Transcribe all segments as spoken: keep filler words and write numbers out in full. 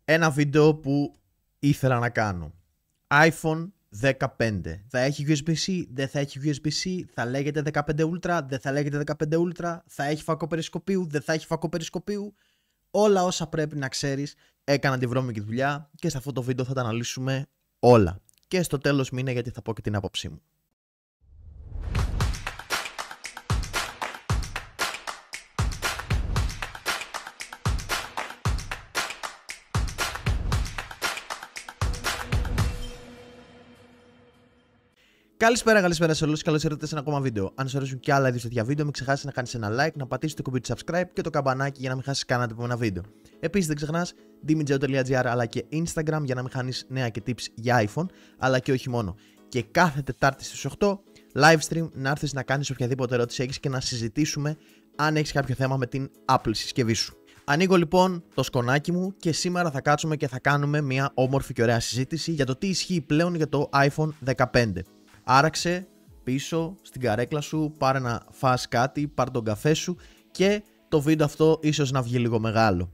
ένα βίντεο που ήθελα να κάνω. iPhone δεκαπέντε. Θα έχει γιου ες μπι-C, δεν θα έχει γιου ες μπι-C, θα λέγεται δεκαπέντε Ultra, δεν θα λέγεται δεκαπέντε Ultra, θα έχει φακό περισκοπίου, δεν θα έχει φακό περισκοπίου. Όλα όσα πρέπει να ξέρεις, έκανα τη βρώμικη δουλειά και σε αυτό το βίντεο θα τα αναλύσουμε όλα. Και στο τέλος μήνα, γιατί θα πω και την άποψή μου. Καλησπέρα, καλησπέρα σε όλους. Καλώς ήρθατε σε ένα ακόμα βίντεο. Αν σας αρέσουν και άλλα είδους τέτοια βίντεο, μην ξεχάσεις να κάνεις ένα like, να πατήσεις το κουμπί του subscribe και το καμπανάκι για να μην χάσεις κανένα από επόμενα βίντεο. Επίσης, δεν ξεχνάς dimijeo τελεία gr αλλά και Instagram για να μην χάνεις νέα και tips για iPhone, αλλά και όχι μόνο. Και κάθε Τετάρτη στις οκτώ live stream να έρθεις να κάνεις οποιαδήποτε ερώτηση έχεις και να συζητήσουμε αν έχεις κάποιο θέμα με την Apple συσκευή σου. Ανοίγω λοιπόν το σκονάκι μου και σήμερα θα κάτσουμε και θα κάνουμε μια όμορφη και ωραία συζήτηση για το τι ισχύει πλέον για το iPhone δεκαπέντε. Άραξε πίσω στην καρέκλα σου, πάρε να φας κάτι, πάρε τον καφέ σου και το βίντεο αυτό ίσως να βγει λίγο μεγάλο.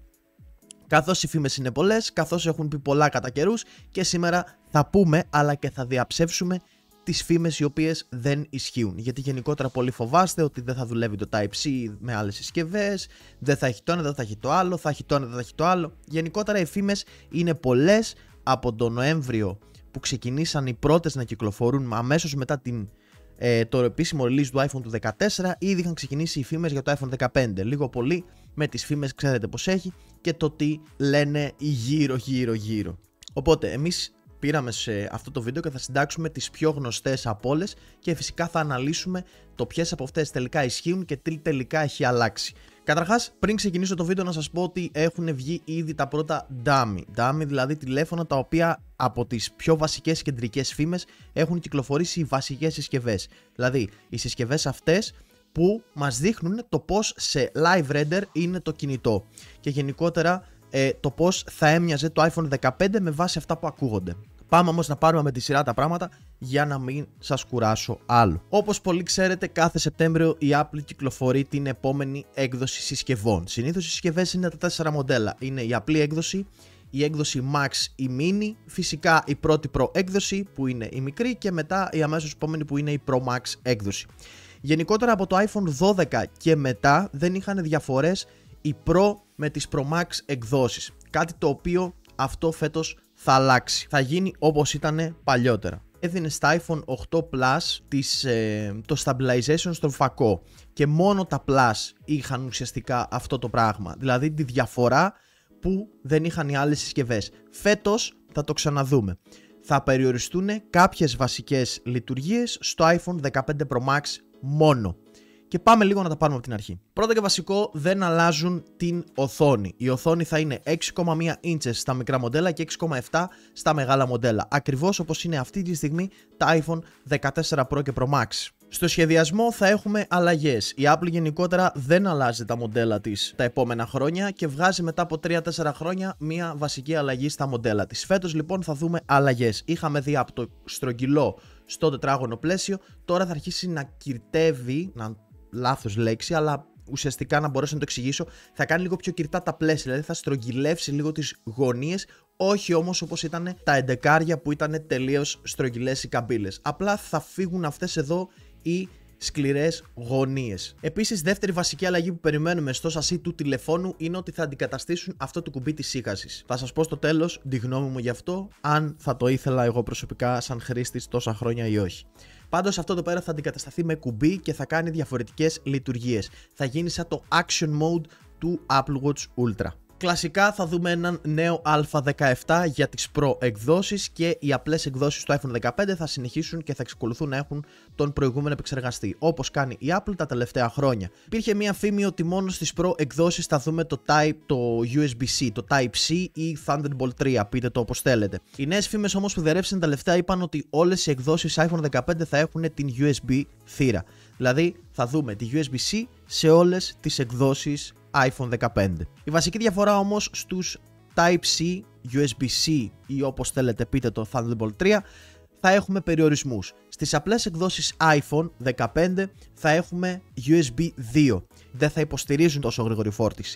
Καθώς οι φήμες είναι πολλές, καθώς έχουν πει πολλά κατά καιρούς και σήμερα θα πούμε αλλά και θα διαψεύσουμε τις φήμες οι οποίες δεν ισχύουν. Γιατί γενικότερα πολύ φοβάστε ότι δεν θα δουλεύει το Type-C με άλλες συσκευές, δεν θα έχει το ένα, δεν θα έχει το άλλο, θα έχει το ένα, δεν θα έχει το άλλο. Γενικότερα οι φήμες είναι πολλές. Από τον Νοέμβριο που ξεκινήσαν οι πρώτες να κυκλοφορούν αμέσως μετά την, ε, το επίσημο release του iPhone του δεκατέσσερα, ήδη είχαν ξεκινήσει οι φήμες για το iPhone δεκαπέντε. Λίγο πολύ με τις φήμες ξέρετε πως έχει και το τι λένε γύρω γύρω γύρω. Οπότε εμείς πήραμε σε αυτό το βίντεο και θα συντάξουμε τις πιο γνωστές από όλες και φυσικά θα αναλύσουμε το ποιες από αυτές τελικά ισχύουν και τι τελικά έχει αλλάξει. Καταρχάς, πριν ξεκινήσω το βίντεο να σας πω ότι έχουν βγει ήδη τα πρώτα dummy. Dummy δηλαδή τηλέφωνα τα οποία από τις πιο βασικές κεντρικές φήμες έχουν κυκλοφορήσει οι βασικές συσκευές. Δηλαδή οι συσκευές αυτές που μας δείχνουν το πώς σε live render είναι το κινητό και γενικότερα ε, το πώς θα έμοιαζε το iPhone δεκαπέντε με βάση αυτά που ακούγονται. Πάμε όμως να πάρουμε με τη σειρά τα πράγματα για να μην σας κουράσω άλλο. Όπως πολύ ξέρετε, κάθε Σεπτέμβριο η Apple κυκλοφορεί την επόμενη έκδοση συσκευών. Συνήθως οι συσκευές είναι τα τέσσερα μοντέλα. Είναι η απλή έκδοση, η έκδοση Max, η Mini, φυσικά η πρώτη Pro έκδοση που είναι η μικρή και μετά η αμέσως επόμενη που είναι η Pro Max έκδοση. Γενικότερα από το iPhone δώδεκα και μετά δεν είχαν διαφορές οι Pro με τις Pro Max εκδόσεις. Κάτι το οποίο αυτό φέτος θα αλλάξει. Θα γίνει όπως ήταν παλιότερα. Έδινε στα iPhone οκτώ Plus τις, ε, το stabilization στον φακό και μόνο τα Plus είχαν ουσιαστικά αυτό το πράγμα. Δηλαδή τη διαφορά που δεν είχαν οι άλλες συσκευές. Φέτος θα το ξαναδούμε. Θα περιοριστούν κάποιες βασικές λειτουργίες στο iPhone δεκαπέντε Pro Max μόνο. Και πάμε λίγο να τα πάρουμε από την αρχή. Πρώτα και βασικό, δεν αλλάζουν την οθόνη. Η οθόνη θα είναι έξι κόμμα ένα inches στα μικρά μοντέλα και έξι κόμμα επτά στα μεγάλα μοντέλα. Ακριβώς όπως είναι αυτή τη στιγμή τα iPhone δεκατέσσερα Pro και Pro Max. Στο σχεδιασμό θα έχουμε αλλαγές. Η Apple γενικότερα δεν αλλάζει τα μοντέλα της τα επόμενα χρόνια και βγάζει μετά από τρία τέσσερα χρόνια μια βασική αλλαγή στα μοντέλα της. Φέτος λοιπόν θα δούμε αλλαγές. Είχαμε δει από το στρογγυλό στο τετράγωνο πλαίσιο, τώρα θα αρχίσει να κυρτεύει, να λάθος λέξη, αλλά ουσιαστικά να μπορέσω να το εξηγήσω, θα κάνει λίγο πιο κυρτά τα πλαίσια, δηλαδή θα στρογγυλεύσει λίγο τις γωνίες, όχι όμως όπως ήταν τα εντεκάρια που ήταν τελείως στρογγυλές οι καμπύλες. Απλά θα φύγουν αυτές εδώ οι σκληρές γωνίες. Επίσης, δεύτερη βασική αλλαγή που περιμένουμε στο σασί του τηλεφώνου είναι ότι θα αντικαταστήσουν αυτό το κουμπί της ήσυχασης. Θα σας πω στο τέλος τη γνώμη μου γι' αυτό, αν θα το ήθελα εγώ προσωπικά σαν χρήστης τόσα χρόνια ή όχι. Πάντως αυτό εδώ πέρα θα αντικατασταθεί με κουμπί και θα κάνει διαφορετικές λειτουργίες. Θα γίνει σαν το Action Mode του Apple Watch Ultra. Κλασικά θα δούμε έναν νέο Α δεκαεπτά για τις Pro εκδόσεις και οι απλές εκδόσεις του iPhone δεκαπέντε θα συνεχίσουν και θα εξακολουθούν να έχουν τον προηγούμενο επεξεργαστή, όπως κάνει η Apple τα τελευταία χρόνια. Υπήρχε μια φήμη ότι μόνο στις Pro εκδόσεις θα δούμε το, type, το γιου ες μπι-C, το Type-C ή Thunderbolt τρία, πείτε το όπως θέλετε. Οι νέες φήμες όμως που διερρεύσαν τα τελευταία είπαν ότι όλες οι εκδόσεις iPhone δεκαπέντε θα έχουν την γιου ες μπι θύρα. Δηλαδή θα δούμε τη γιου ες μπι-C σε όλες τις εκδόσεις iPhone δεκαπέντε. Η βασική διαφορά όμως στους Type-C, γιου ες μπι-C ή όπως θέλετε πείτε το Thunderbolt τρία θα έχουμε περιορισμούς. Στις απλές εκδόσεις iPhone δεκαπέντε θα έχουμε γιου ες μπι δύο. Δεν θα υποστηρίζουν τόσο γρήγορη φόρτιση.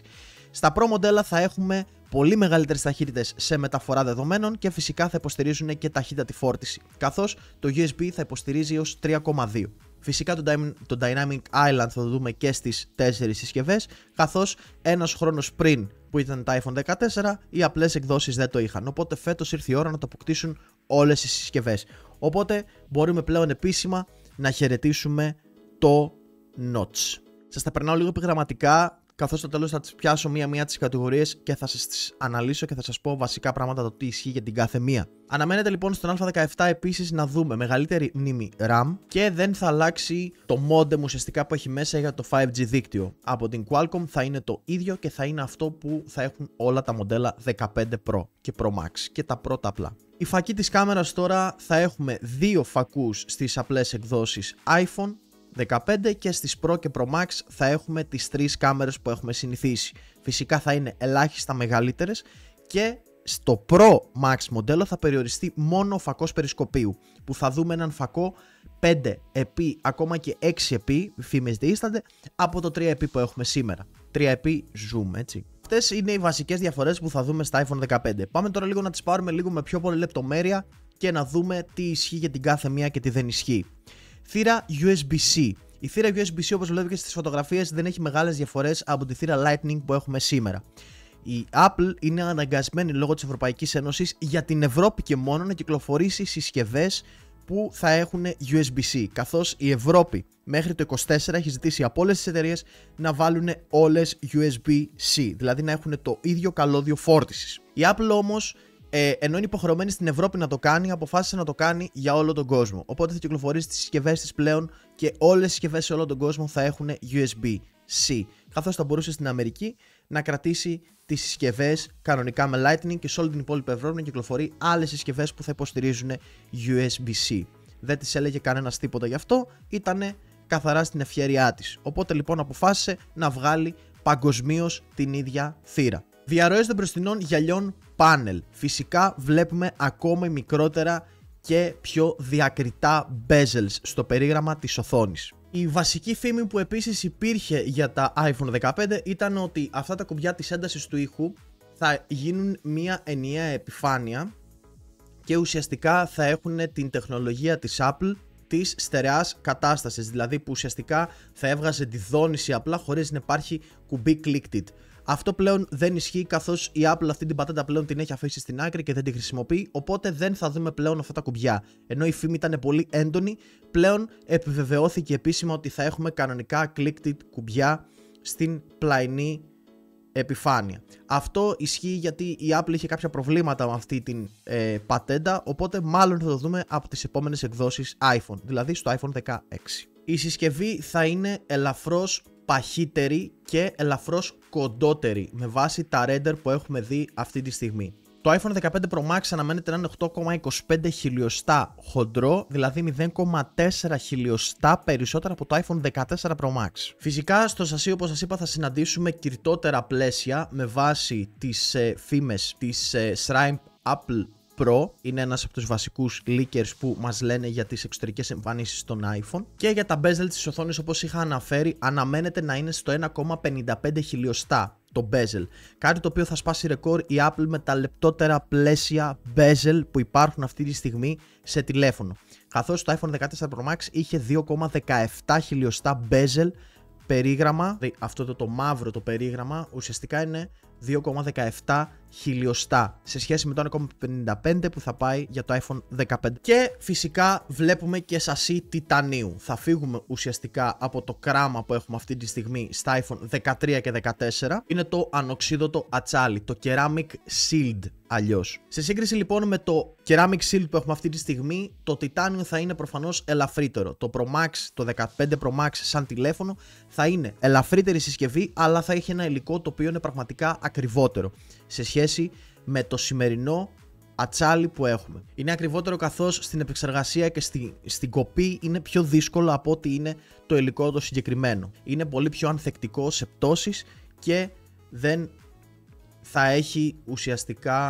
Στα Pro μοντέλα θα έχουμε πολύ μεγαλύτερες ταχύτητες σε μεταφορά δεδομένων και φυσικά θα υποστηρίζουν και ταχύτατη φόρτιση, καθώς το γιου ες μπι θα υποστηρίζει έως τρία κόμμα δύο. Φυσικά το Dynamic Island θα το δούμε και στις τέσσερις συσκευές, καθώς ένας χρόνος πριν που ήταν τα iPhone δεκατέσσερα οι απλές εκδόσεις δεν το είχαν, οπότε φέτος ήρθε η ώρα να το αποκτήσουν όλες οι συσκευές. Οπότε μπορούμε πλέον επίσημα να χαιρετήσουμε το Notch. Σας τα περνάω λίγο επιγραμματικά, καθώς στο τέλος θα τις πιάσω μία-μία τις κατηγορίες και θα σας τις αναλύσω και θα σας πω βασικά πράγματα το τι ισχύει για την κάθε μία. Αναμένεται λοιπόν στον Α δεκαεπτά επίσης να δούμε μεγαλύτερη μνήμη RAM και δεν θα αλλάξει το modem ουσιαστικά που έχει μέσα για το φάιβ τζι δίκτυο. Από την Qualcomm θα είναι το ίδιο και θα είναι αυτό που θα έχουν όλα τα μοντέλα δεκαπέντε Pro και Pro Max και τα πρώτα απλά. Η φακή της κάμερας τώρα θα έχουμε δύο φακούς στις απλές εκδόσεις iPhone δεκαπέντε και στις Pro και Pro Max θα έχουμε τις τρεις κάμερες που έχουμε συνηθίσει. Φυσικά θα είναι ελάχιστα μεγαλύτερες και στο Pro Max μοντέλο θα περιοριστεί μόνο ο φακός περισκοπίου, που θα δούμε έναν φακό πέντε επί ακόμα και έξι επί, φήμες διήστανται, από το τρία επί που έχουμε σήμερα. τρία επί zoom, έτσι. Αυτές είναι οι βασικές διαφορές που θα δούμε στα iPhone δεκαπέντε. Πάμε τώρα λίγο να τις πάρουμε λίγο με πιο πολύ λεπτομέρεια και να δούμε τι ισχύει για την κάθε μία και τι δεν ισχύει. Θύρα γιου ες μπι-C. Η θύρα γιου ες μπι-C, όπως βλέπετε στις φωτογραφίες, δεν έχει μεγάλες διαφορές από τη θύρα Lightning που έχουμε σήμερα. Η Apple είναι αναγκασμένη λόγω της Ευρωπαϊκής Ένωσης για την Ευρώπη και μόνο να κυκλοφορήσει συσκευές που θα έχουν γιου ες μπι-C, καθώς η Ευρώπη μέχρι το είκοσι τέσσερα έχει ζητήσει από όλες τις εταιρείες να βάλουν όλες γιου ες μπι-C, δηλαδή να έχουν το ίδιο καλώδιο φόρτισης. Η Apple όμως, Ε, ενώ είναι υποχρεωμένη στην Ευρώπη να το κάνει, αποφάσισε να το κάνει για όλο τον κόσμο. Οπότε θα κυκλοφορήσει τις συσκευές της πλέον και όλες οι συσκευές σε όλο τον κόσμο θα έχουν γιου ες μπι-C. Καθώς θα μπορούσε στην Αμερική να κρατήσει τις συσκευές κανονικά με Lightning και σε όλη την υπόλοιπη Ευρώπη να κυκλοφορεί άλλες συσκευές που θα υποστηρίζουν γιου ες μπι-C. Δεν της έλεγε κανένας τίποτα γι' αυτό, ήταν καθαρά στην ευχέρειά της. Οπότε λοιπόν αποφάσισε να βγάλει παγκοσμίως την ίδια θύρα. Διαρροές των μπροστινών γυαλιών πάνελ. Φυσικά βλέπουμε ακόμη μικρότερα και πιο διακριτά bezels στο περίγραμμα της οθόνης. Η βασική φήμη που επίσης υπήρχε για τα iPhone δεκαπέντε ήταν ότι αυτά τα κουμπιά της έντασης του ήχου θα γίνουν μια ενιαία επιφάνεια και ουσιαστικά θα έχουν την τεχνολογία της Apple της στερεάς κατάστασης, δηλαδή που ουσιαστικά θα έβγαζε τη δόνηση απλά χωρίς να υπάρχει κουμπί clicked. Αυτό πλέον δεν ισχύει, καθώς η Apple αυτή την πατέντα πλέον την έχει αφήσει στην άκρη και δεν τη χρησιμοποιεί, οπότε δεν θα δούμε πλέον αυτά τα κουμπιά. Ενώ η φήμη ήταν πολύ έντονη, πλέον επιβεβαιώθηκε επίσημα ότι θα έχουμε κανονικά clicked κουμπιά στην πλαϊνή επιφάνεια. Αυτό ισχύει γιατί η Apple είχε κάποια προβλήματα με αυτή την ε, πατέντα, οπότε μάλλον θα το δούμε από τις επόμενες εκδόσεις iPhone, δηλαδή στο iPhone δεκαέξι. Η συσκευή θα είναι ελαφρώς παχύτερη και ελαφρώς κοντότερη με βάση τα render που έχουμε δει αυτή τη στιγμή. Το iPhone δεκαπέντε Pro Max αναμένεται να είναι οκτώ κόμμα είκοσι πέντε χιλιοστά χοντρό, δηλαδή μηδέν κόμμα τέσσερα χιλιοστά περισσότερα από το iPhone δεκατέσσερα Pro Max. Φυσικά στο σασί, όπως σας είπα, θα συναντήσουμε κυρτότερα πλαίσια με βάση τις ε, φήμες της ε, Shrine Apple Pro, είναι ένας από τους βασικούς leakers που μας λένε για τις εξωτερικές εμφανίσεις των iPhone, και για τα bezel της οθόνης, όπως είχα αναφέρει, αναμένεται να είναι στο ένα κόμμα πενήντα πέντε χιλιοστά το bezel, κάτι το οποίο θα σπάσει ρεκόρ η Apple με τα λεπτότερα πλαίσια bezel που υπάρχουν αυτή τη στιγμή σε τηλέφωνο, καθώς το iPhone δεκατέσσερα Pro Max είχε δύο κόμμα δεκαεπτά χιλιοστά bezel περίγραμμα, αυτό το, το μαύρο το περίγραμμα ουσιαστικά είναι δύο κόμμα δεκαεπτά χιλιοστά σε σχέση με το ένα κόμμα πενήντα πέντε που θα πάει για το iPhone δεκαπέντε. Και φυσικά βλέπουμε και σασί τιτανίου. Θα φύγουμε ουσιαστικά από το κράμα που έχουμε αυτή τη στιγμή στα iPhone δεκατρία και δεκατέσσερα. Είναι το ανοξίδωτο ατσάλι, το ceramic shield αλλιώς. Σε σύγκριση λοιπόν με το ceramic shield που έχουμε αυτή τη στιγμή, το τιτάνιο θα είναι προφανώς ελαφρύτερο. Το Pro Max, το δεκαπέντε Pro Max σαν τηλέφωνο θα είναι ελαφρύτερη συσκευή, αλλά θα έχει ένα υλικό το οποίο είναι πραγματικά ακριβότερο σε σχέση με το σημερινό ατσάλι που έχουμε. Είναι ακριβότερο καθώς στην επεξεργασία και στη, στην κοπή είναι πιο δύσκολο από ό,τι είναι το υλικό το συγκεκριμένο. Είναι πολύ πιο ανθεκτικό σε πτώσεις και δεν θα έχει ουσιαστικά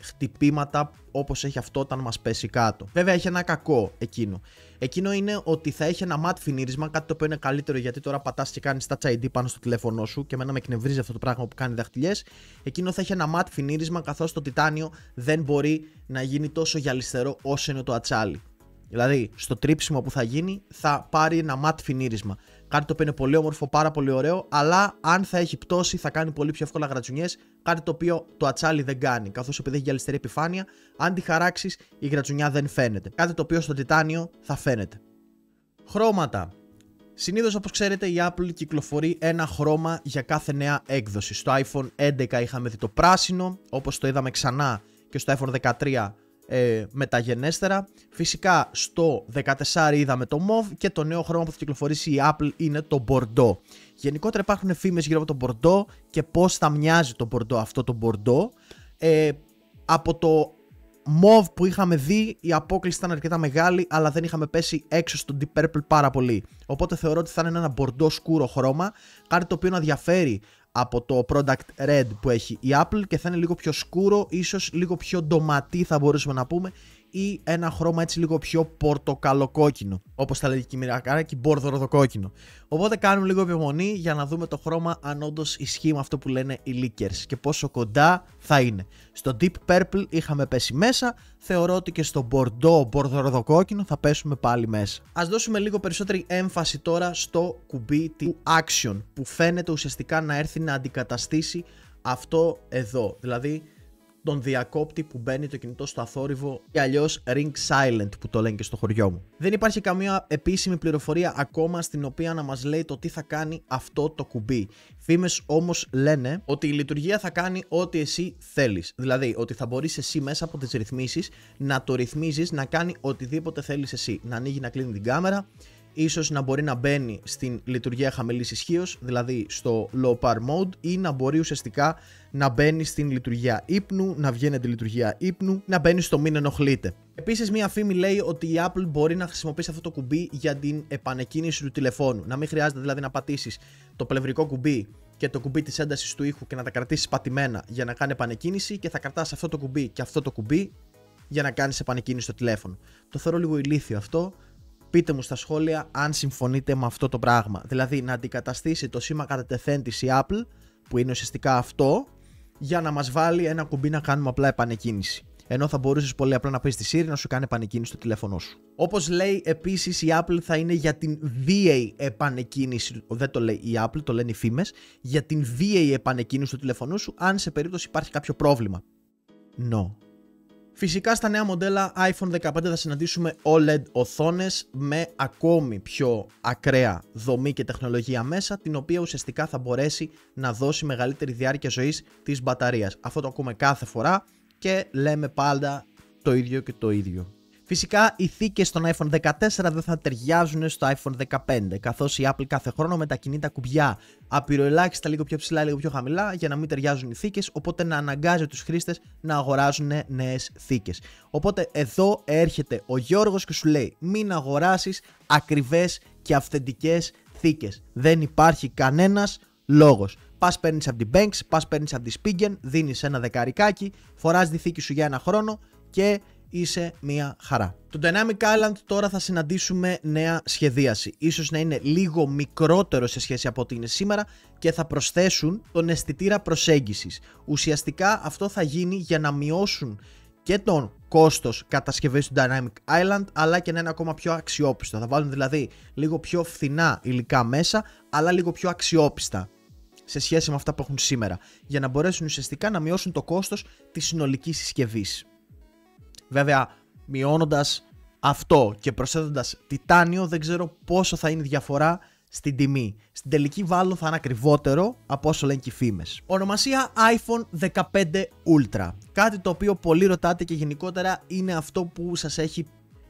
χτυπήματα όπως έχει αυτό όταν μας πέσει κάτω. Βέβαια έχει ένα κακό εκείνο. Εκείνο είναι ότι θα έχει ένα ματ φινίρισμα, κάτι το οποίο είναι καλύτερο γιατί τώρα πατάς και κάνεις Touch άι ντι πάνω στο τηλέφωνό σου και εμένα με εκνευρίζει αυτό το πράγμα που κάνει δαχτυλιές. Εκείνο θα έχει ένα ματ φινίρισμα, καθώς το τιτάνιο δεν μπορεί να γίνει τόσο γυαλιστερό όσο είναι το ατσάλι. Δηλαδή, στο τρίψιμο που θα γίνει θα πάρει ένα ματ φινίρισμα. Κάτι το οποίο είναι πολύ όμορφο, πάρα πολύ ωραίο, αλλά αν θα έχει πτώση θα κάνει πολύ πιο εύκολα γρατσουνιές. Κάτι το οποίο το ατσάλι δεν κάνει, καθώς επειδή έχει γυαλιστερή επιφάνεια, αν τη χαράξεις η γρατσουνιά δεν φαίνεται. Κάτι το οποίο στο τιτάνιο θα φαίνεται. Χρώματα. Συνήθως, όπως ξέρετε, η Apple κυκλοφορεί ένα χρώμα για κάθε νέα έκδοση. Στο άιφον έντεκα είχαμε δει το πράσινο, όπως το είδαμε ξανά και στο άιφον δεκατρία. Ε, μεταγενέστερα. Φυσικά στο δεκατέσσερα είδαμε το mauve και το νέο χρώμα που θα κυκλοφορήσει η Apple είναι το bordeaux. Γενικότερα υπάρχουν φήμες γύρω από το bordeaux και πώς θα μοιάζει το bordeaux αυτό το bordeaux. Ε, από το mauve που είχαμε δει η απόκληση ήταν αρκετά μεγάλη, αλλά δεν είχαμε πέσει έξω στο deep purple πάρα πολύ. Οπότε θεωρώ ότι θα είναι ένα bordeaux σκούρο χρώμα, κάτι το οποίο να διαφέρει από το product red που έχει η Apple και θα είναι λίγο πιο σκούρο, ίσως λίγο πιο ντοματί θα μπορούσαμε να πούμε, ή ένα χρώμα έτσι λίγο πιο πορτοκαλοκόκκινο, όπως τα λέει και η μοιρακάρακι, μπορδοροδοκόκκινο. Οπότε κάνουμε λίγο επιμονή για να δούμε το χρώμα αν όντως ισχύει με αυτό που λένε οι leakers και πόσο κοντά θα είναι. Στο deep purple είχαμε πέσει μέσα, θεωρώ ότι και στο bordeaux μπορδοροδοκόκκινο θα πέσουμε πάλι μέσα. Ας δώσουμε λίγο περισσότερη έμφαση τώρα στο κουμπί του action που φαίνεται ουσιαστικά να έρθει να αντικαταστήσει αυτό εδώ, δηλαδή τον διακόπτη που μπαίνει το κινητό στο αθόρυβο ή αλλιώς ring silent που το λένε και στο χωριό μου. Δεν υπάρχει καμία επίσημη πληροφορία ακόμα στην οποία να μας λέει το τι θα κάνει αυτό το κουμπί. Φήμες όμως λένε ότι η λειτουργία θα κάνει ό,τι εσύ θέλεις. Δηλαδή ότι θα μπορείς εσύ μέσα από τις ρυθμίσεις να το ρυθμίζεις να κάνει οτιδήποτε θέλεις εσύ. Να ανοίγει, να κλείνει την κάμερα. Ίσως να μπορεί να μπαίνει στην λειτουργία χαμηλής ισχύως, δηλαδή στο low power mode, ή να μπορεί ουσιαστικά να μπαίνει στην λειτουργία ύπνου, να βγαίνει τη λειτουργία ύπνου, να μπαίνει στο μην ενοχλείτε. Επίσης, μία φήμη λέει ότι η Apple μπορεί να χρησιμοποιήσει αυτό το κουμπί για την επανεκκίνηση του τηλεφώνου. Να μην χρειάζεται δηλαδή να πατήσεις το πλευρικό κουμπί και το κουμπί της έντασης του ήχου και να τα κρατήσεις πατημένα για να κάνει επανεκκίνηση και θα κρατάς αυτό το κουμπί και αυτό το κουμπί για να κάνεις επανεκκίνηση στο τηλέφωνο. Το θεωρώ λίγο ηλίθιο αυτό. Πείτε μου στα σχόλια αν συμφωνείτε με αυτό το πράγμα. Δηλαδή να αντικαταστήσει το σήμα κατά τεθέν της η Apple, που είναι ουσιαστικά αυτό, για να μας βάλει ένα κουμπί να κάνουμε απλά επανεκκίνηση. Ενώ θα μπορούσες πολύ απλά να πεις στη Siri να σου κάνει επανεκκίνηση στο τηλέφωνό σου. Όπως λέει επίσης η Apple θα είναι για την βίαιη επανεκκίνηση, δεν το λέει η Apple, το λένε οι φήμες, για την βίαιη επανεκκίνηση του τηλέφωνού σου αν σε περίπτωση υπάρχει κάποιο πρόβλημα. No. Φυσικά στα νέα μοντέλα άιφον δεκαπέντε θα συναντήσουμε ο ελ ι ντι οθόνες με ακόμη πιο ακραία δομή και τεχνολογία μέσα, την οποία ουσιαστικά θα μπορέσει να δώσει μεγαλύτερη διάρκεια ζωής της μπαταρίας. Αυτό το ακούμε κάθε φορά και λέμε πάντα το ίδιο και το ίδιο. Φυσικά οι θήκες στον άιφον δεκατέσσερα δεν θα ταιριάζουν στο άιφον δεκαπέντε, καθώς η Apple κάθε χρόνο μετακινεί τα κουμπιά απειροελάχιστα λίγο πιο ψηλά, λίγο πιο χαμηλά για να μην ταιριάζουν οι θήκες, οπότε να αναγκάζει τους χρήστες να αγοράζουν νέες θήκες. Οπότε εδώ έρχεται ο Γιώργος και σου λέει μην αγοράσεις ακριβές και αυθεντικές θήκες. Δεν υπάρχει κανένας λόγος. Πας παίρνεις από την Banks, πας παίρνεις από τη Spigen, δίνεις ένα δεκαρικάκι, φοράς τη θήκη σου για ένα χρόνο και είσαι μια χαρά. Το Dynamic Island τώρα θα συναντήσουμε νέα σχεδίαση. Ίσως να είναι λίγο μικρότερο σε σχέση από ό,τι είναι σήμερα και θα προσθέσουν τον αισθητήρα προσέγγισης. Ουσιαστικά αυτό θα γίνει για να μειώσουν και τον κόστος κατασκευής του Dynamic Island, αλλά και να είναι ακόμα πιο αξιόπιστο. Θα βάλουν δηλαδή λίγο πιο φθηνά υλικά μέσα, αλλά λίγο πιο αξιόπιστα σε σχέση με αυτά που έχουν σήμερα, για να μπορέσουν ουσιαστικά να μειώσουν το κόστος της συνολικής συσκευής. Βέβαια, μειώνοντας αυτό και προσθέτοντας τιτάνιο, δεν ξέρω πόσο θα είναι η διαφορά στην τιμή. Στην τελική βάλω θα είναι ακριβότερο από όσο λένε και οι φήμες. Ονομασία άιφον δεκαπέντε Ultra. Κάτι το οποίο πολύ ρωτάτε και γενικότερα είναι αυτό που σας έχει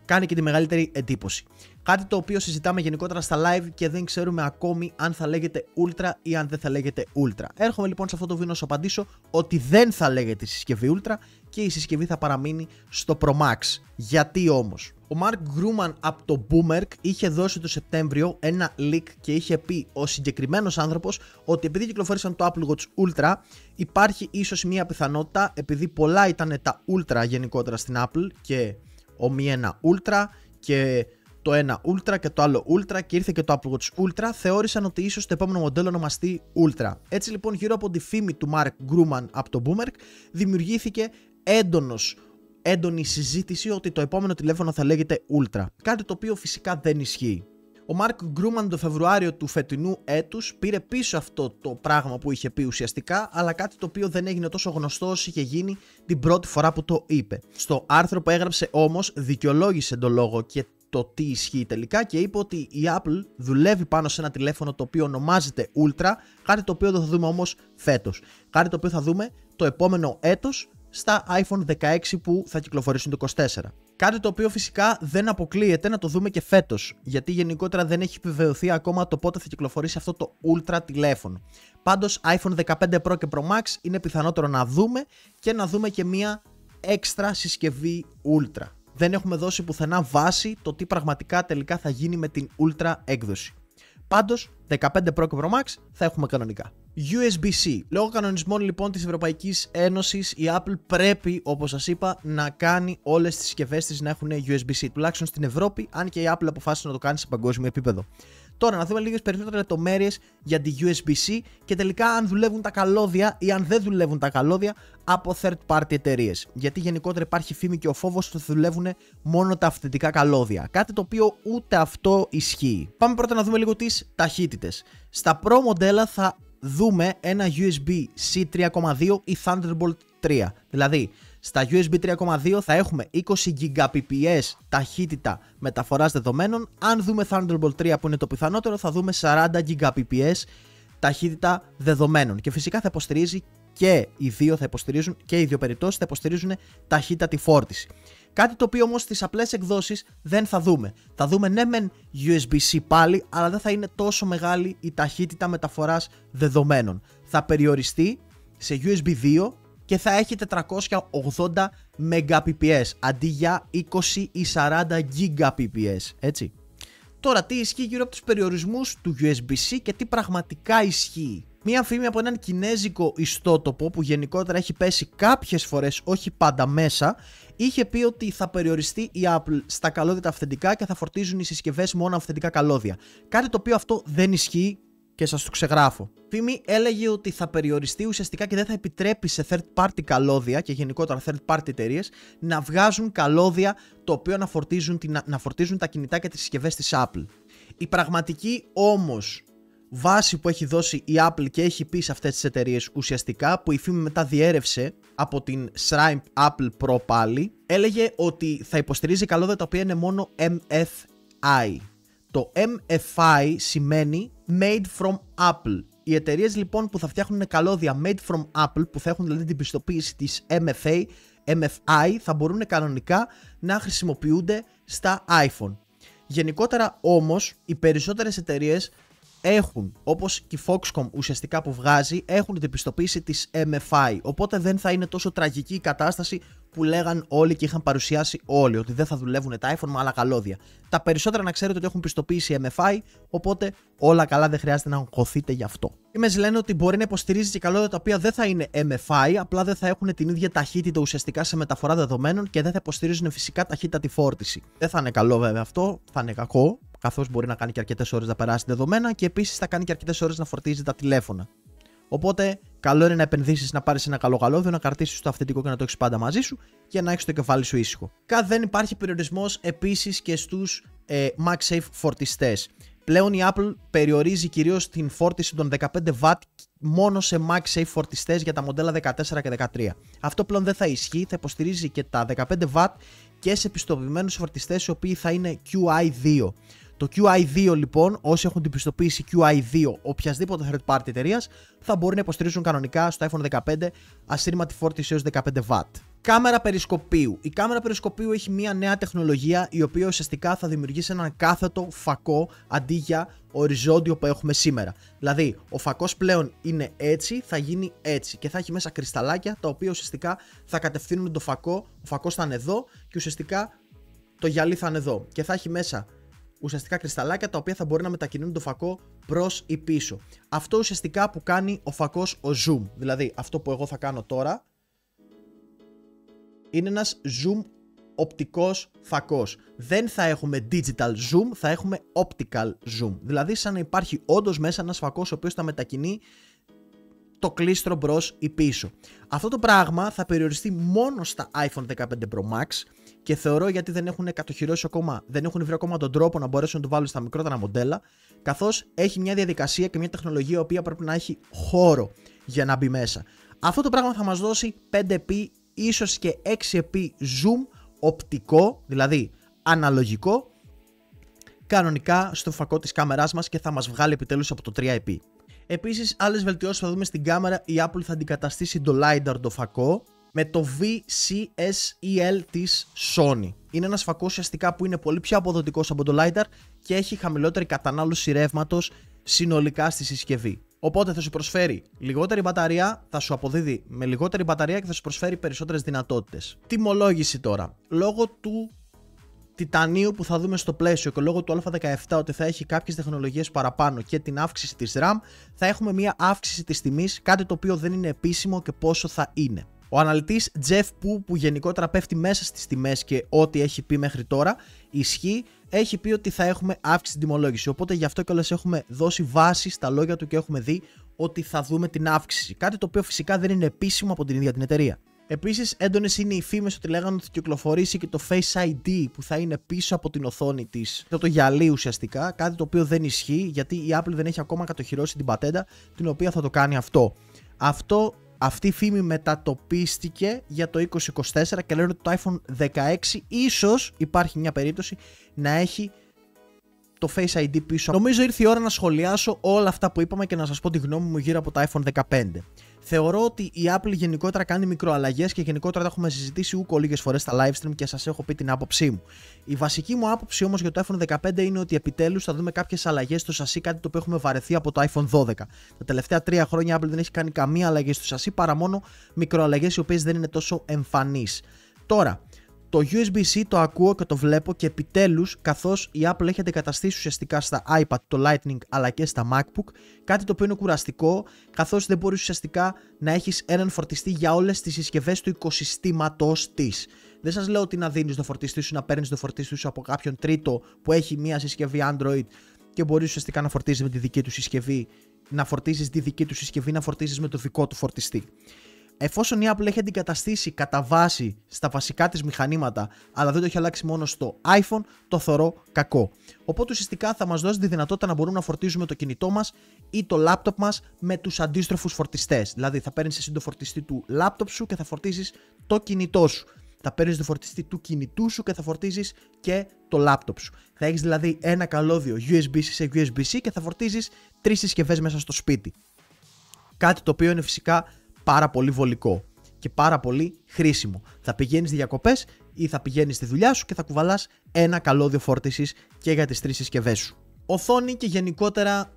κάνει και τη μεγαλύτερη εντύπωση. Κάτι το οποίο συζητάμε γενικότερα στα live και δεν ξέρουμε ακόμη αν θα λέγεται Ultra ή αν δεν θα λέγεται Ultra. Έρχομαι λοιπόν σε αυτό το βίντεο να σου απαντήσω ότι δεν θα λέγεται η συσκευή Ultra και η συσκευή θα παραμείνει στο Pro Max. Γιατί όμως? Ο Mark Gurman από το Boomerang είχε δώσει το Σεπτέμβριο ένα leak και είχε πει ο συγκεκριμένος άνθρωπος ότι επειδή κυκλοφόρησαν το Apple Watch Ultra, υπάρχει ίσως μια πιθανότητα, επειδή πολλά ήταν τα Ultra γενικότερα στην Apple και ο μη ένα Ultra και το ένα Ultra και το άλλο Ultra και ήρθε και το Apple Watch Ultra, θεώρησαν ότι ίσως το επόμενο μοντέλο ονομαστεί Ultra. Έτσι λοιπόν γύρω από τη φήμη του Mark Gurman από το Boomerang δημιουργήθηκε έντονος έντονη συζήτηση ότι το επόμενο τηλέφωνο θα λέγεται Ultra. Κάτι το οποίο φυσικά δεν ισχύει. Ο Mark Gurman το Φεβρουάριο του φετινού έτους πήρε πίσω αυτό το πράγμα που είχε πει ουσιαστικά, αλλά κάτι το οποίο δεν έγινε τόσο γνωστό όσο είχε γίνει την πρώτη φορά που το είπε. Στο άρθρο που έγραψε όμως δικαιολόγησε τον λόγο και το τι ισχύει τελικά και είπε ότι η Apple δουλεύει πάνω σε ένα τηλέφωνο το οποίο ονομάζεται Ultra, κάτι το οποίο δεν θα δούμε όμως φέτος. Κάτι το οποίο θα δούμε το επόμενο έτος στα iPhone δεκαέξι που θα κυκλοφορήσουν το είκοσι τέσσερα. Κάτι το οποίο φυσικά δεν αποκλείεται να το δούμε και φέτος, γιατί γενικότερα δεν έχει επιβεβαιωθεί ακόμα το πότε θα κυκλοφορήσει αυτό το Ultra τηλέφωνο. Πάντως iPhone δεκαπέντε Pro και Pro Max είναι πιθανότερο να δούμε και να δούμε και μία έξτρα συσκευή Ultra. Δεν έχουμε δώσει πουθενά βάση το τι πραγματικά τελικά θα γίνει με την Ultra έκδοση. Πάντως, δεκαπέντε Pro και Pro Max θα έχουμε κανονικά. γιου ες μπι-C. Λόγω κανονισμών λοιπόν της Ευρωπαϊκής Ένωσης, η Apple πρέπει, όπως σας είπα, να κάνει όλες τις συσκευές της να έχουν γιου ες μπι-C. Τουλάχιστον στην Ευρώπη, αν και η Apple αποφάσισε να το κάνει σε παγκόσμιο επίπεδο. Τώρα, να δούμε λίγες περισσότερες λεπτομέρειες για τη γιου ες μπι-C και τελικά αν δουλεύουν τα καλώδια ή αν δεν δουλεύουν τα καλώδια από third party εταιρείες. Γιατί γενικότερα υπάρχει φήμη και ο φόβος ότι θα δουλεύουν μόνο τα αυθεντικά καλώδια. Κάτι το οποίο ούτε αυτό ισχύει. Πάμε πρώτα να δούμε λίγο τις ταχύτητες. Στα Pro μοντέλα θα δούμε ένα γιου ες μπι-C τρία κόμμα δύο ή Thunderbolt τρία. Δηλαδή, στα γιου ες μπι τρία κόμμα δύο θα έχουμε είκοσι Gbps ταχύτητα μεταφοράς δεδομένων. Αν δούμε Thunderbolt τρία που είναι το πιθανότερο, θα δούμε σαράντα Gbps ταχύτητα δεδομένων. Και φυσικά θα υποστηρίζει και οι δύο θα υποστηρίζουν και οι δύο περιπτώσεις θα υποστηρίζουν ταχύτατη φόρτιση. Κάτι το οποίο όμως στις απλές εκδόσεις δεν θα δούμε. Θα δούμε ναι μεν γιου ες μπι-C πάλι, αλλά δεν θα είναι τόσο μεγάλη η ταχύτητα μεταφοράς δεδομένων. Θα περιοριστεί σε γιου ες μπι δύο και θα έχει τετρακόσια ογδόντα Mbps αντί για είκοσι ή σαράντα Gbps, έτσι. Τώρα, τι ισχύει γύρω από τους περιορισμούς του γιου ες μπι-C και τι πραγματικά ισχύει. Μία φήμη από έναν κινέζικο ιστότοπο που γενικότερα έχει πέσει κάποιες φορές, όχι πάντα μέσα, είχε πει ότι θα περιοριστεί η Apple στα καλώδια τα αυθεντικά και θα φορτίζουν οι συσκευές μόνο αυθεντικά καλώδια. Κάτι το οποίο αυτό δεν ισχύει και σας το ξεγράφω. Η φήμη έλεγε ότι θα περιοριστεί ουσιαστικά και δεν θα επιτρέπει σε third party καλώδια και γενικότερα third party εταιρείες να βγάζουν καλώδια το οποίο να φορτίζουν, την, να φορτίζουν τα κινητά και τις συσκευές της Apple. Η πραγματική όμως βάση που έχει δώσει η Apple και έχει πει σε αυτές τις εταιρείες ουσιαστικά, που η φήμη μετά διέρευσε από την Shrine Apple Pro πάλι, έλεγε ότι θα υποστηρίζει καλώδια τα οποία είναι μόνο εμ εφ άι. Το εμ εφ άι σημαίνει Made from Apple. Οι εταιρείες λοιπόν που θα φτιάχνουν καλώδια Made from Apple, που θα έχουν δηλαδή την πιστοποίηση της εμ εφ έι, εμ εφ άι, θα μπορούν κανονικά να χρησιμοποιούνται στα iPhone. Γενικότερα όμως οι περισσότερες εταιρείες έχουν, όπως και η Foxconn ουσιαστικά που βγάζει, έχουν την πιστοποίηση της εμ εφ άι. Οπότε δεν θα είναι τόσο τραγική η κατάσταση που λέγαν όλοι και είχαν παρουσιάσει όλοι, ότι δεν θα δουλεύουν τα iPhone με άλλα καλώδια. Τα περισσότερα να ξέρετε ότι έχουν πιστοποίηση εμ εφ άι, οπότε όλα καλά, δεν χρειάζεται να αγχωθείτε γι' αυτό. Οι μες λένε ότι μπορεί να υποστηρίζει και καλώδια τα οποία δεν θα είναι εμ εφ άι, απλά δεν θα έχουν την ίδια ταχύτητα ουσιαστικά σε μεταφορά δεδομένων και δεν θα υποστηρίζουν φυσικά ταχύτατη φόρτιση. Δεν θα είναι καλό βέβαια αυτό, θα είναι κακό, καθώς μπορεί να κάνει και αρκετές ώρες να περάσει δεδομένα και επίσης θα κάνει και αρκετές ώρες να φορτίζει τα τηλέφωνα. Οπότε, καλό είναι να επενδύσεις, να πάρεις ένα καλό καλώδιο, να κρατήσεις το αυθεντικό και να το έχεις πάντα μαζί σου και να έχεις το κεφάλι σου ήσυχο. Κάτι δεν υπάρχει περιορισμός επίσης και στους ε, MagSafe φορτιστές. Πλέον η Apple περιορίζει κυρίως την φόρτιση των δεκαπέντε βατ μόνο σε MagSafe φορτιστές για τα μοντέλα δεκατέσσερα και δεκατρία. Αυτό πλέον δεν θα ισχύει, θα υποστηρίζει και τα δεκαπέντε βατ και σε πιστοποιημένους φορτιστές οι οποίοι θα είναι κιου άι δύο. Το κιου άι δύο λοιπόν, όσοι έχουν την πιστοποίηση κιου άι δύο οποιασδήποτε third party εταιρείας, θα μπορούν να υποστηρίζουν κανονικά στο iPhone δεκαπέντε ασύρματη φόρτιση έως δεκαπέντε βατ. Κάμερα περισκοπίου. Η κάμερα περισκοπίου έχει μια νέα τεχνολογία η οποία ουσιαστικά θα δημιουργήσει έναν κάθετο φακό αντί για οριζόντιο που έχουμε σήμερα. Δηλαδή, ο φακός πλέον είναι έτσι, θα γίνει έτσι και θα έχει μέσα κρυσταλλάκια τα οποία ουσιαστικά θα κατευθύνουν το φακό. Ο φακός θα είναι εδώ και ουσιαστικά το γυαλί θα είναι εδώ. Και θα έχει μέσα ουσιαστικά κρυσταλλάκια τα οποία θα μπορεί να μετακινούν το φακό προς ή πίσω. Αυτό ουσιαστικά που κάνει ο φακός ο zoom. Δηλαδή, αυτό που εγώ θα κάνω τώρα είναι ένας zoom οπτικός φακός. Δεν θα έχουμε digital zoom, θα έχουμε optical zoom. Δηλαδή σαν να υπάρχει όντως μέσα ένας φακός ο οποίος θα μετακινεί το κλίστρο μπρος ή πίσω. Αυτό το πράγμα θα περιοριστεί μόνο στα iPhone δεκαπέντε Pro Max και θεωρώ γιατί δεν έχουν κατοχυρώσει ακόμα, δεν έχουν βρει ακόμα τον τρόπο να μπορέσουν να το βάλουν στα μικρότερα μοντέλα, καθώς έχει μια διαδικασία και μια τεχνολογία η οποία πρέπει να έχει χώρο για να μπει μέσα. Αυτό το πράγμα θα μας δώσει πέντε επί ίσως και έξι επί zoom οπτικό, δηλαδή αναλογικό, κανονικά στο φακό της κάμεράς μας και θα μας βγάλει επιτέλους από το τρία επί. Επίσης, άλλες βελτιώσεις που θα δούμε στην κάμερα, η Apple θα αντικαταστήσει το LiDAR το φακό με το βι σι ες ι ελ της Sony. Είναι ένας φακός ουσιαστικά που είναι πολύ πιο αποδοτικός από το LiDAR και έχει χαμηλότερη κατανάλωση ρεύματος συνολικά στη συσκευή. Οπότε θα σου προσφέρει λιγότερη μπαταρία, θα σου αποδίδει με λιγότερη μπαταρία και θα σου προσφέρει περισσότερες δυνατότητες. Τιμολόγηση τώρα. Λόγω του τιτανίου που θα δούμε στο πλαίσιο και λόγω του Α δεκαεπτά ότι θα έχει κάποιες τεχνολογίες παραπάνω και την αύξηση της RAM, θα έχουμε μια αύξηση της τιμής, κάτι το οποίο δεν είναι επίσημο και πόσο θα είναι. Ο αναλυτής Jeff Pu, που γενικότερα πέφτει μέσα στις τιμές και ό,τι έχει πει μέχρι τώρα ισχύει, έχει πει ότι θα έχουμε αύξηση στην τιμολόγηση. Οπότε γι' αυτό κιόλας έχουμε δώσει βάση στα λόγια του και έχουμε δει ότι θα δούμε την αύξηση. Κάτι το οποίο φυσικά δεν είναι επίσημο από την ίδια την εταιρεία. Επίσης, έντονες είναι οι φήμες ότι λέγανε ότι θα κυκλοφορήσει και το Face άι ντι που θα είναι πίσω από την οθόνη της. Το γυαλί ουσιαστικά, κάτι το οποίο δεν ισχύει γιατί η Apple δεν έχει ακόμα κατοχυρώσει την πατέντα την οποία θα το κάνει αυτό. Αυτό Αυτή η φήμη μετατοπίστηκε για το είκοσι είκοσι τέσσερα και λένε ότι το iPhone δεκαέξι ίσως υπάρχει μια περίπτωση να έχει το Face άι ντι πίσω. Νομίζω ήρθε η ώρα να σχολιάσω όλα αυτά που είπαμε και να σας πω τη γνώμη μου γύρω από το iPhone δεκαπέντε. Θεωρώ ότι η Apple γενικότερα κάνει μικροαλλαγές και γενικότερα τα έχουμε συζητήσει ούκο λίγες φορές στα live stream και σας έχω πει την άποψή μου. Η βασική μου άποψη όμως για το iPhone δεκαπέντε είναι ότι επιτέλους θα δούμε κάποιες αλλαγές στο σασί, κάτι το οποίο έχουμε βαρεθεί από το iPhone δώδεκα. Τα τελευταία τρία χρόνια η Apple δεν έχει κάνει καμία αλλαγή στο σασί παρά μόνο μικροαλλαγές οι οποίες δεν είναι τόσο εμφανείς. Τώρα, το γιου ες μπι-C το ακούω και το βλέπω και επιτέλους, καθώς η Apple έχει αντικαταστήσει ουσιαστικά στα iPad το Lightning αλλά και στα MacBook, κάτι το οποίο είναι κουραστικό, καθώς δεν μπορείς ουσιαστικά να έχεις έναν φορτιστή για όλες τις συσκευές του οικοσυστήματος της. Δεν σας λέω ότι να δίνεις το φορτιστή σου, να παίρνεις το φορτιστή σου από κάποιον τρίτο που έχει μια συσκευή Android και μπορείς ουσιαστικά να φορτίζεις με τη δική του συσκευή, να φορτίζεις τη δική του συσκευή, να φορτίζεις με το δικό του φορτιστή. Εφόσον η Apple έχει αντικαταστήσει κατά βάση στα βασικά της μηχανήματα, αλλά δεν το έχει αλλάξει μόνο στο iPhone, το θεωρώ κακό. Οπότε ουσιαστικά θα μας δώσει τη δυνατότητα να μπορούμε να φορτίζουμε το κινητό μας ή το laptop μας με τους αντίστροφους φορτιστές. Δηλαδή θα παίρνεις εσύ το φορτιστή του laptop σου και θα φορτίζεις το κινητό σου. Θα παίρνεις το φορτιστή του κινητού σου και θα φορτίζεις και το laptop σου. Θα έχεις δηλαδή ένα καλώδιο γιου ες μπι-C σε γιου ες μπι-C και θα φορτίζεις τρεις συσκευές μέσα στο σπίτι. Κάτι το οποίο είναι φυσικά πάρα πολύ βολικό και πάρα πολύ χρήσιμο. Θα πηγαίνεις διακοπές ή θα πηγαίνεις στη δουλειά σου και θα κουβαλάς ένα καλώδιο φόρτισης και για τις τρεις συσκευές σου. Οθόνη και γενικότερα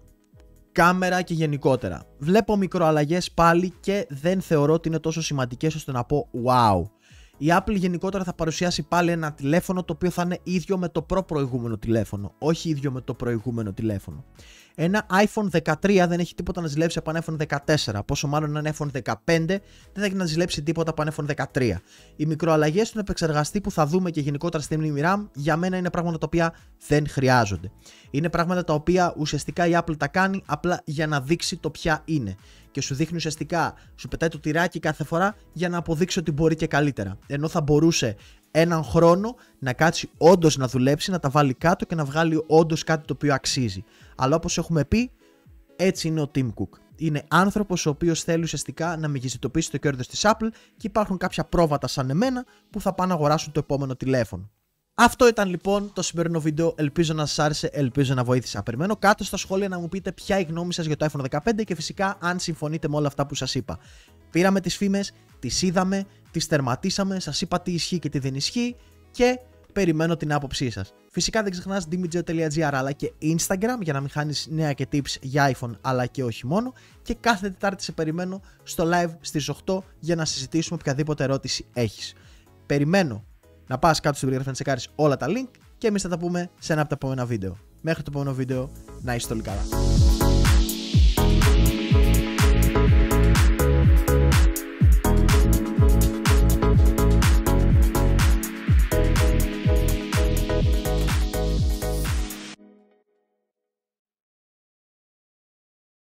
κάμερα και γενικότερα. Βλέπω μικροαλλαγές πάλι και δεν θεωρώ ότι είναι τόσο σημαντικές ώστε να πω wow. Η Apple γενικότερα θα παρουσιάσει πάλι ένα τηλέφωνο το οποίο θα είναι ίδιο με το προ-προηγούμενο τηλέφωνο, όχι ίδιο με το προηγούμενο τηλέφωνο. Ένα iPhone δεκατρία δεν έχει τίποτα να ζηλέψει από ένα iPhone δεκατέσσερα, πόσο μάλλον ένα iPhone δεκαπέντε δεν θα έχει να ζηλέψει τίποτα από ένα iPhone δεκατρία. Οι μικροαλλαγές στον επεξεργαστή που θα δούμε και γενικότερα στη μνήμη RAM για μένα είναι πράγματα τα οποία δεν χρειάζονται. Είναι πράγματα τα οποία ουσιαστικά η Apple τα κάνει απλά για να δείξει το ποια είναι. Και σου δείχνει ουσιαστικά, σου πετάει το τυράκι κάθε φορά για να αποδείξει ότι μπορεί και καλύτερα. Ενώ θα μπορούσε έναν χρόνο να κάτσει όντως να δουλέψει, να τα βάλει κάτω και να βγάλει όντως κάτι το οποίο αξίζει. Αλλά όπως έχουμε πει, έτσι είναι ο Tim Cook. Είναι άνθρωπος ο οποίος θέλει ουσιαστικά να μεγιστοποιήσει το κέρδος της Apple και υπάρχουν κάποια πρόβατα σαν εμένα που θα πάνε να αγοράσουν το επόμενο τηλέφωνο. Αυτό ήταν λοιπόν το σημερινό βίντεο. Ελπίζω να σας άρεσε, ελπίζω να βοήθησα. Περιμένω κάτω στα σχόλια να μου πείτε ποια είναι η γνώμη σας για το iPhone δεκαπέντε και φυσικά αν συμφωνείτε με όλα αυτά που σας είπα. Πήραμε τις φήμες, τις είδαμε, τις τερματίσαμε, σας είπα τι ισχύει και τι δεν ισχύει και περιμένω την άποψή σας. Φυσικά δεν ξεχνάς dimidjo τελεία gr αλλά και Instagram για να μην χάνεις νέα και tips για iPhone αλλά και όχι μόνο. Και κάθε Τετάρτη σε περιμένω στο live στις οκτώ για να συζητήσουμε οποιαδήποτε ερώτηση έχεις. Περιμένω να πας κάτω στην περιγραφή να τσεκάρεις όλα τα link και εμείς θα τα πούμε σε ένα από τα επόμενα βίντεο. Μέχρι το επόμενο βίντεο, να είστε όλοι καλά.